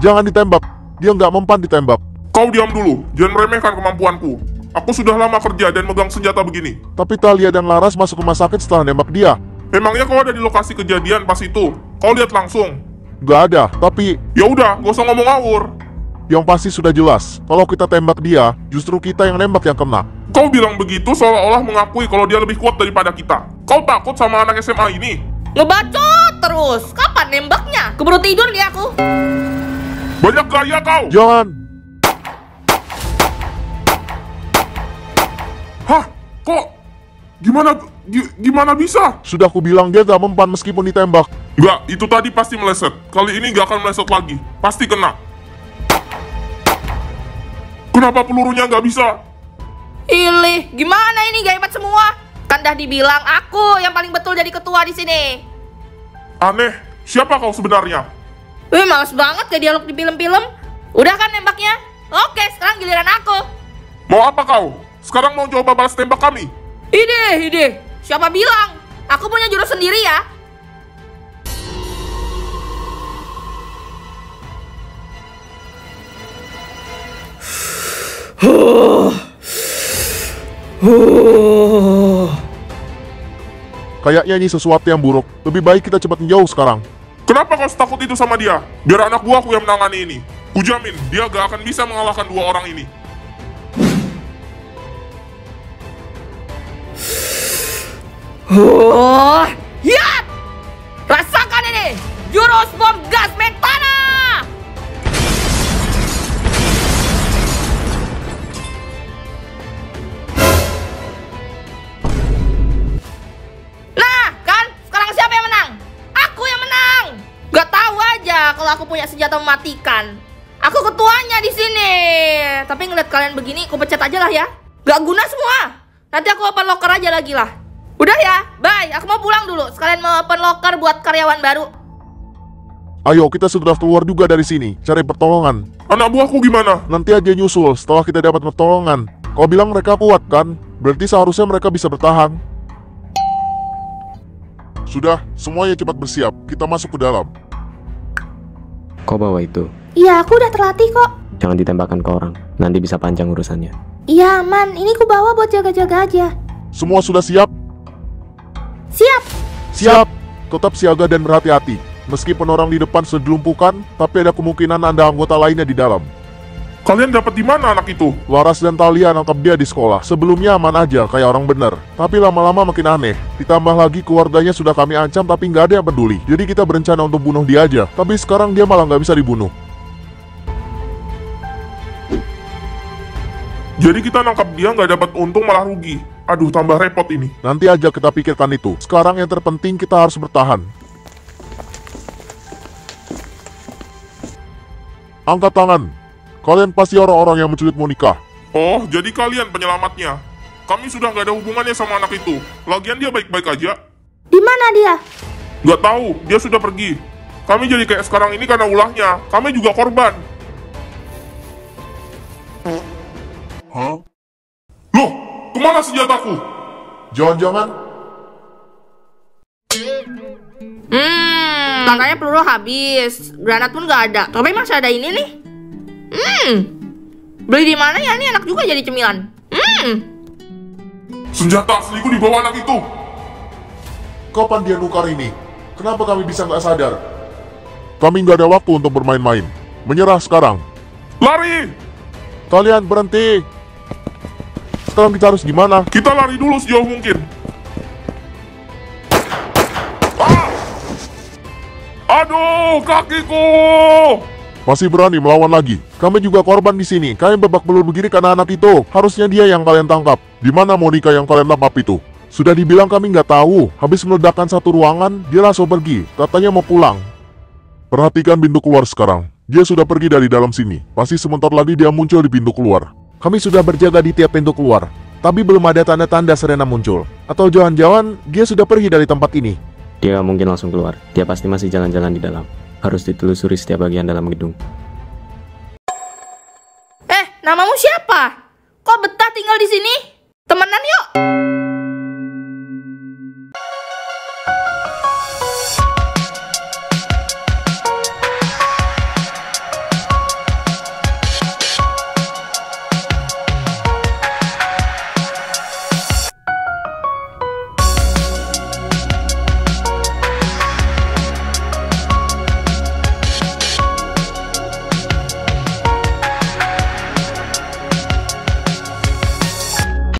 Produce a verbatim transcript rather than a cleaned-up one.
Jangan ditembak. Dia nggak mempan ditembak. Kau diam dulu, jangan meremehkan kemampuanku. Aku sudah lama kerja dan megang senjata begini. Tapi Talia dan Laras masuk rumah sakit setelah nembak dia. Memangnya kau ada di lokasi kejadian pas itu? Kau lihat langsung? Nggak ada, tapi Ya udah, gak usah ngomong ngawur. yang pasti sudah jelas. Kalau kita tembak dia, justru kita yang nembak yang kena. Kau bilang begitu seolah-olah mengakui kalau dia lebih kuat daripada kita. Kau takut sama anak S M A ini? Ngebacot terus. Kapan nembaknya? Keburu tidur nih aku. Banyak gaya kau! Jangan! Hah? Kok? Gimana, gi- gimana bisa? Sudah aku bilang dia nggak mempan meskipun ditembak. Enggak, itu tadi pasti meleset. Kali ini gak akan meleset lagi. Pasti kena. Kenapa pelurunya nggak bisa? Ilih, gimana ini gak hebat semua? Kan dah dibilang aku yang paling betul jadi ketua di sini. Aneh, siapa kau sebenarnya? Wih, males banget kayak dialog di film-film. Udah kan nembaknya? Oke, sekarang giliran aku. Mau apa kau? Sekarang mau coba balas tembak kami? Ide, ide. Siapa bilang? Aku punya jurus sendiri ya. Kayaknya ini sesuatu yang buruk. Lebih baik kita cepat menjauh sekarang. Kenapa kau setakut itu sama dia? Biar anak buahku yang menangani ini. Kujamin, dia gak akan bisa mengalahkan dua orang ini. Oh, hiat! Rasakan ini! Jurus bom gas metana! Nah, kan? Sekarang siapa yang menang? Aku yang menang! Gak tahu aja kalau aku punya senjata mematikan. Aku ketuanya di sini. Tapi ngeliat kalian begini, aku pecat aja lah ya. Gak guna semua. Nanti aku open locker aja lagi lah. Udah ya, bye. Aku mau pulang dulu. Sekalian mau open locker buat karyawan baru. Ayo, kita segera keluar juga dari sini. Cari pertolongan. Anak buahku gimana? Nanti aja nyusul setelah kita dapat pertolongan. Kau bilang mereka kuat kan? Berarti seharusnya mereka bisa bertahan. Sudah, semuanya cepat bersiap. Kita masuk ke dalam. Kau bawa itu. Iya, aku udah terlatih kok. Jangan ditembakkan ke orang. Nanti bisa panjang urusannya. Iya, aman. Ini ku bawa buat jaga-jaga aja. Semua sudah siap? Siap. Siap. Tetap siaga dan berhati-hati. Meskipun orang di depan sudah dilumpuhkan, tapi ada kemungkinan ada anggota lainnya di dalam. Kalian dapat di mana anak itu? Laras dan Talia nangkap dia di sekolah. Sebelumnya aman aja, kayak orang bener. Tapi lama-lama makin aneh. Ditambah lagi keluarganya sudah kami ancam, tapi nggak ada yang peduli. Jadi kita berencana untuk bunuh dia aja. Tapi sekarang dia malah nggak bisa dibunuh. Jadi kita nangkap dia nggak dapat untung malah rugi. Aduh, tambah repot ini. Nanti aja kita pikirkan itu. Sekarang yang terpenting kita harus bertahan. Angkat tangan. Kalian pasti orang-orang yang menculik Monica. Oh, jadi kalian penyelamatnya. Kami sudah nggak ada hubungannya sama anak itu. Lagian dia baik-baik aja. Di mana dia? Nggak tahu, dia sudah pergi. Kami jadi kayak sekarang ini karena ulahnya. Kami juga korban. Hah? Loh, kemana senjataku? Jangan-jangan Hmm, makanya peluru habis. Granat pun nggak ada. Tapi masih ada ini nih. Hmm, beli di mana ya? Ini enak juga jadi cemilan. Hmm. Senjata asliku di bawah anak itu. kapan dia nukar ini? Kenapa kami bisa nggak sadar? Kami nggak ada waktu untuk bermain-main. Menyerah sekarang. Lari! Kalian berhenti. Sekarang kita harus gimana? Kita lari dulu sejauh mungkin. Ah! Aduh, kakiku! Masih berani melawan lagi? Kami juga korban di sini. Kalian babak belur begini karena anak itu. Harusnya dia yang kalian tangkap. Di mana Monica yang kalian tangkap itu? Sudah dibilang kami nggak tahu. Habis meledakkan satu ruangan, dia langsung pergi. Katanya mau pulang. Perhatikan pintu keluar sekarang. Dia sudah pergi dari dalam sini. Pasti sebentar lagi dia muncul di pintu keluar. Kami sudah berjaga di tiap pintu keluar. Tapi belum ada tanda-tanda Serena muncul. Atau jangan-jangan dia sudah pergi dari tempat ini. Dia nggak mungkin langsung keluar. Dia pasti masih jalan-jalan di dalam. Harus ditelusuri setiap bagian dalam gedung. Eh, namamu siapa? Kok betah tinggal di sini? Temenan yuk.